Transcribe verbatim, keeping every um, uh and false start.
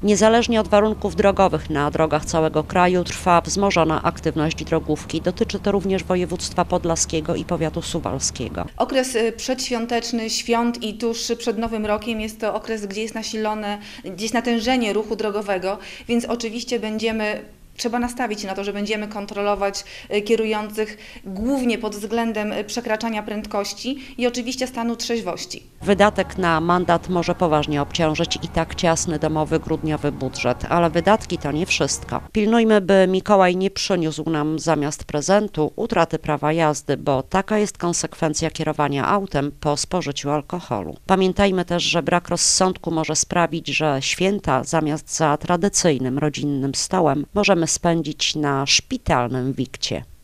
Niezależnie od warunków drogowych na drogach całego kraju trwa wzmożona aktywność drogówki. Dotyczy to również województwa podlaskiego i powiatu suwalskiego. Okres przedświąteczny, świąt i tuż przed Nowym Rokiem jest to okres, gdzie jest nasilone, gdzie jest natężenie ruchu drogowego, więc oczywiście będziemy Trzeba nastawić się na to, że będziemy kontrolować kierujących głównie pod względem przekraczania prędkości i oczywiście stanu trzeźwości. Wydatek na mandat może poważnie obciążyć i tak ciasny domowy grudniowy budżet, ale wydatki to nie wszystko. Pilnujmy, by Mikołaj nie przyniósł nam zamiast prezentu utraty prawa jazdy, bo taka jest konsekwencja kierowania autem po spożyciu alkoholu. Pamiętajmy też, że brak rozsądku może sprawić, że święta zamiast za tradycyjnym rodzinnym stołem możemy spędzić na szpitalnym wikcie.